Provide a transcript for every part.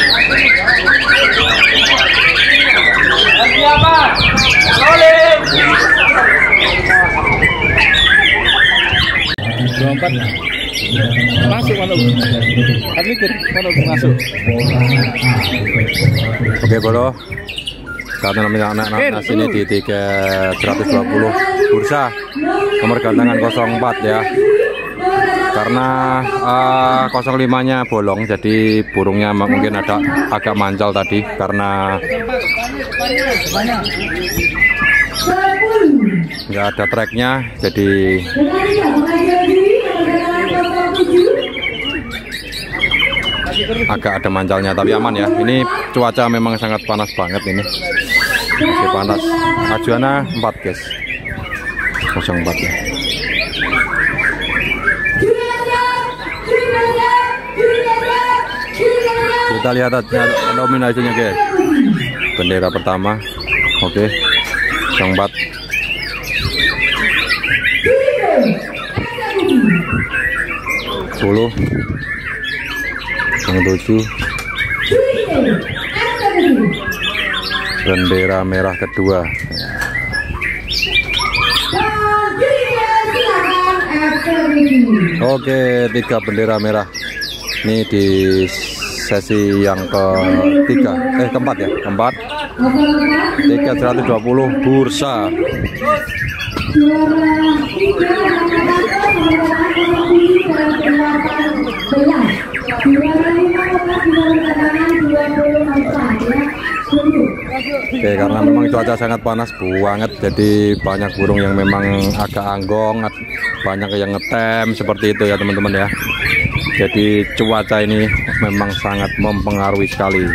Masuk Manuk. Adlikir Manuk masuk. Oke bolo. Karena namanya anak-anak sini di 320 bursa nomor gantangan 04 ya. Karena 05-nya bolong, jadi burungnya mungkin agak mancal tadi karena nggak ada treknya, jadi agak ada mancalnya, tapi aman ya. Ini cuaca memang sangat panas banget ini. Masih panas. Ajuana 4 guys. 04 ya. Kita lihat nominasinya guys. Bendera pertama. Oke. 04. Yang 7 bendera merah kedua. Oke, 3 bendera merah. Ini di sesi yang keempat ya, keempat. 320 bursa. Oke, karena memang cuaca sangat panas banget, jadi banyak burung yang memang agak anggong, banyak yang ngetem seperti itu ya teman-teman ya. Jadi cuaca ini memang sangat mempengaruhi sekali.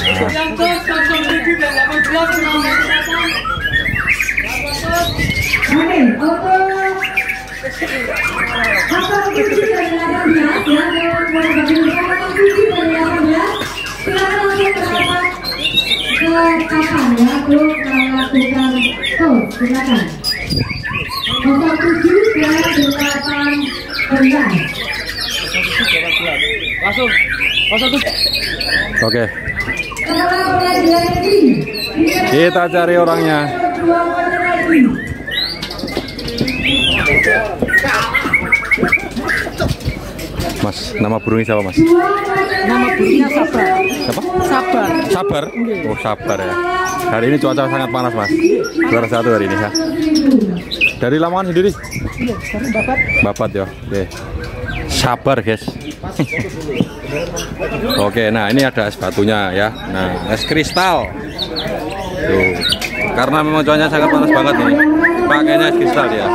Oke, kita cari orangnya. Mas, nama burungnya siapa Mas? Nama burungnya Sabar. Siapa? Sabar. Sabar? Oh Sabar ya. Hari ini cuaca sangat panas Mas. Juara 1 hari ini ya. Dari Lamongan sendiri? Iya, dari Babat. Babat ya. Oke. Sabar guys. Oke, nah ini ada es batunya ya. Nah, es kristal. Tuh. Karena memang cuacanya sangat panas banget nih. Pakainya es kristal ya.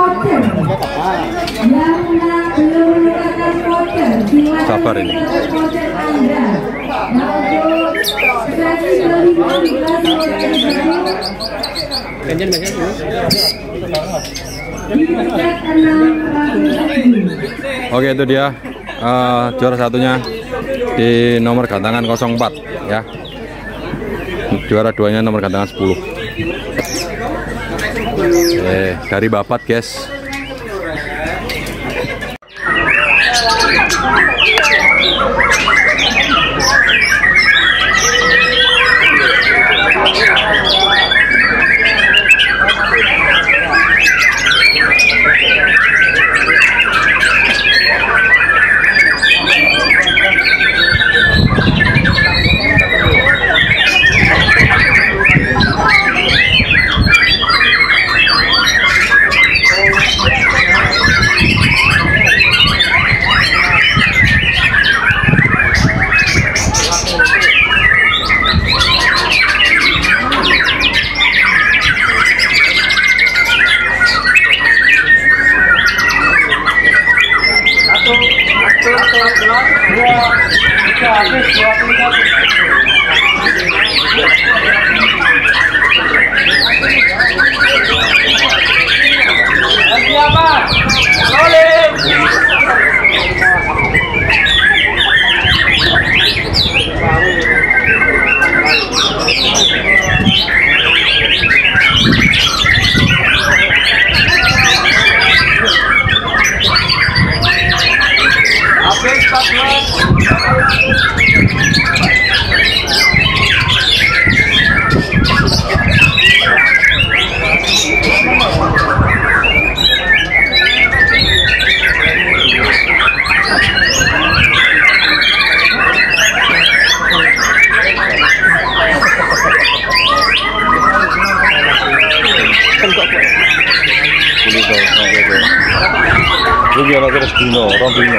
Sabar ini. Oke, itu dia juara satunya di nomor gantangan 04 ya. Juara 2-nya nomor gantangan 10. Dari Babat guys. terus dino, rombino.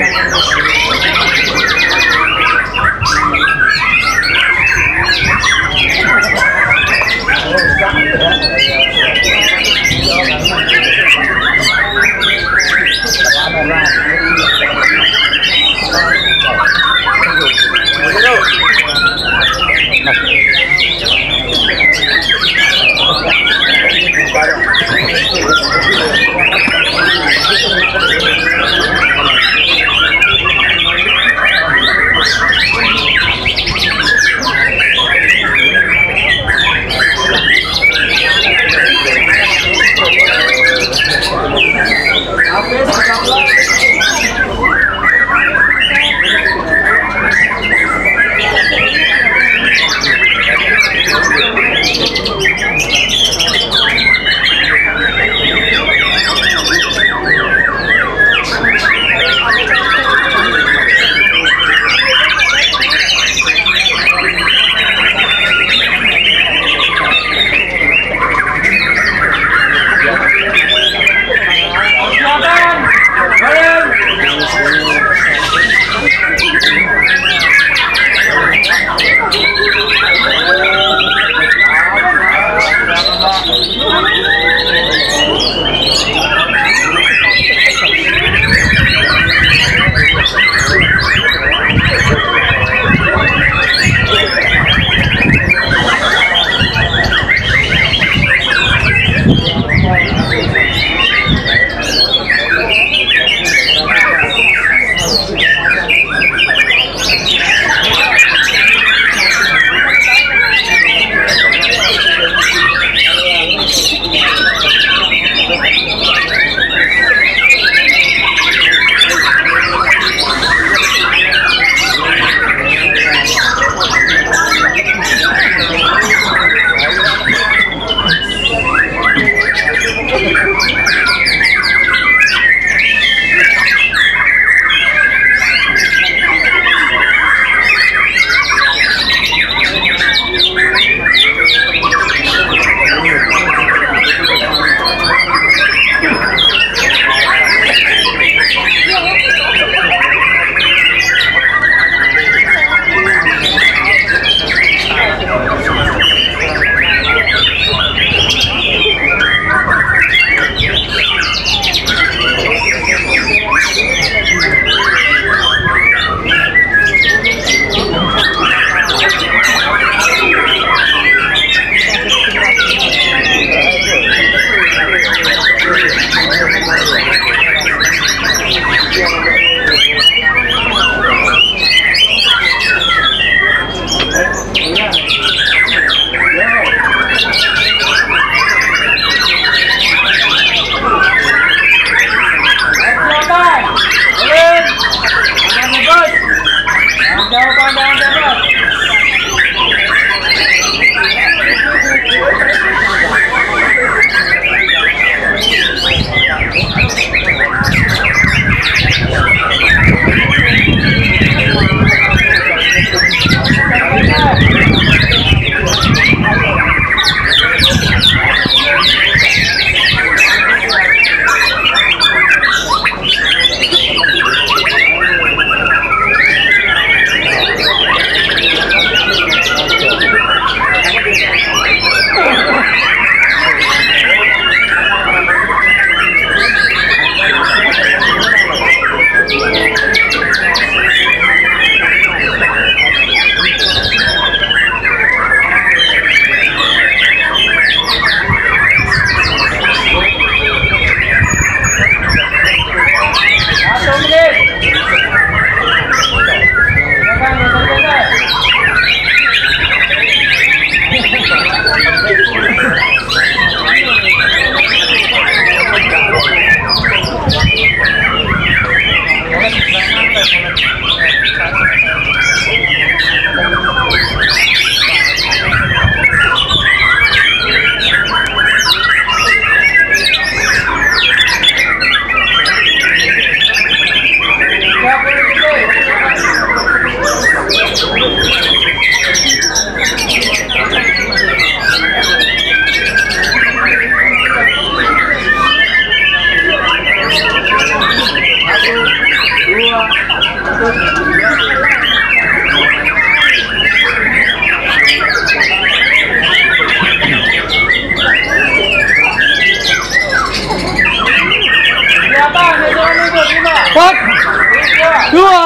Empat, dua.